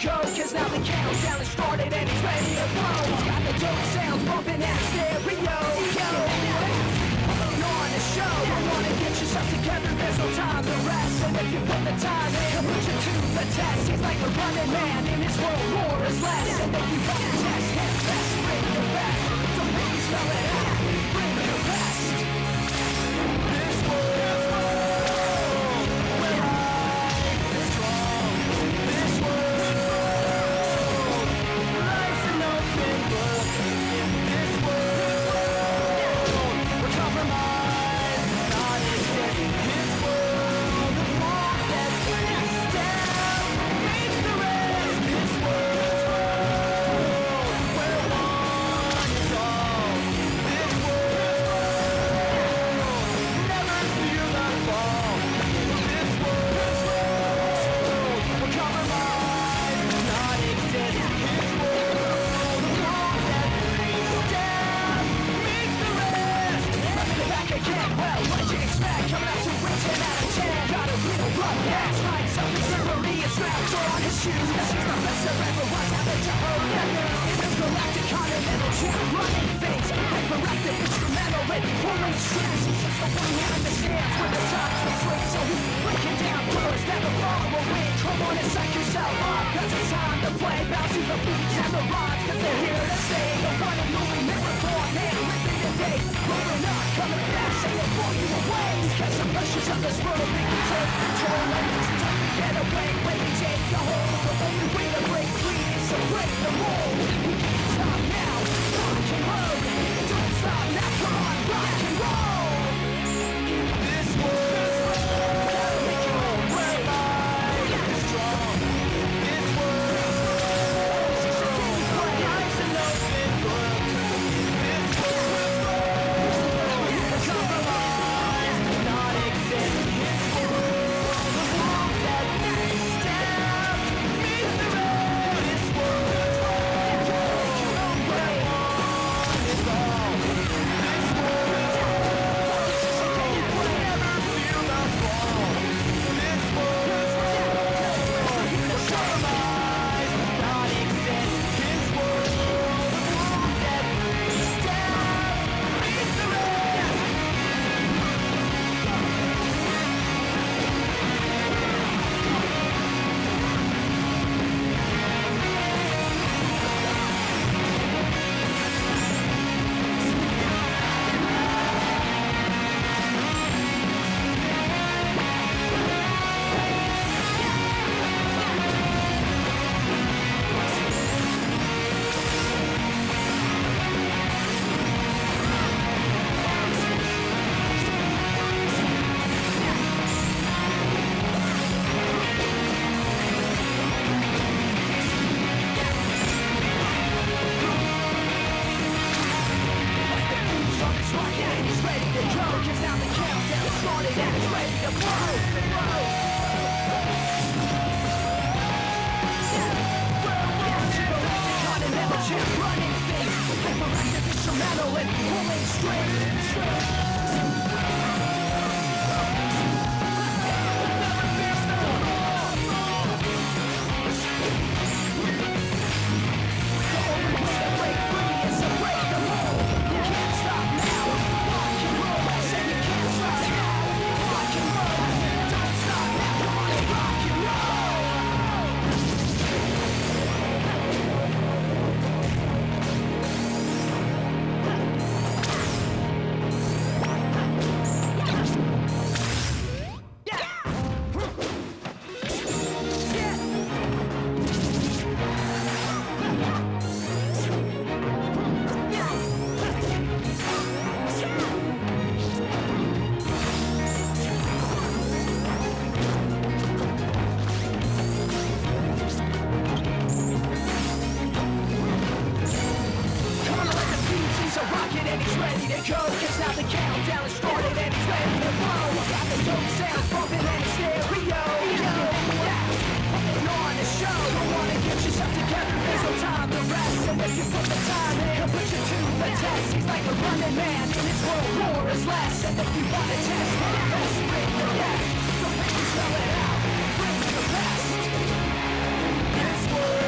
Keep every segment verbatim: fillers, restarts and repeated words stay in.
go, cause now the countdown has started and he's ready to blow. He's got the dope sounds bumping at stereo. Yo, putting on a show. You wanna get yourself together, there's no time to rest. And if you put the time in, he'll put you to the test. He's like a running man in his world, war is less. And if you want to test his best, bring the best. So please spell it out, bring the best. This world, where life is strong. This world, life's an open book. In this world, where compromise is not existing. This world, the wall that brings down makes the rest. This world, where one is all. This world, never feel the fall. This world, where compromise does not exist. This world, the wall that brings down makes the rest. Let me go back again. Well, what did you expect? Coming out to win ten out of ten. Got a real rough ass. Find something slippery and strapped on his shoes. She's the best there ever was. Haven't you heard that news? This galactic continental champ running things. Hyperactive instrumental with pulling strings. He's just the one who understands when the times are swing. So he's breaking down words that the wrong will win. Come on and psych yourself up, cause it's time to play. Bounce to the beats and the rhymes, cause they're here to stay. The one and only miracle man living today. Rolling up, coming back, saying for you away. Cause the pressures of this world make you take control. And it's time to get away when you take a hold. The only way to break free is to break the mold. We can't stop now, rock and roll. Don't stop now, come on, rock and roll. In this world, where life is strong. This world, where life's an open book. This world, where compromise does not exist. This world, the walls that break down meet the road. This world, where one is all. This world, never feel the fall. This world, where compromise does not exist. This world, the walls that break down meet the road. This world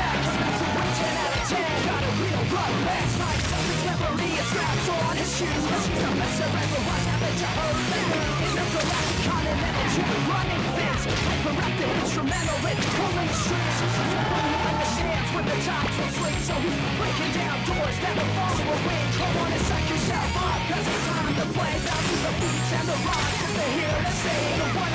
back, I'm about to win ten out of ten. Got a real rough patch, my selfish memory is straps on his shoes. Cause she's a messer ever was, now that you heard that news. In the galactic continental jet, running fast, hyperactive, instrumental in pulling strings. He understands when the tides will swing, so he's breaking down doors, never falling away. Come on and psych yourself up, cause it's time to play. Bounce to the beats and the rocks, they're here to stay. The one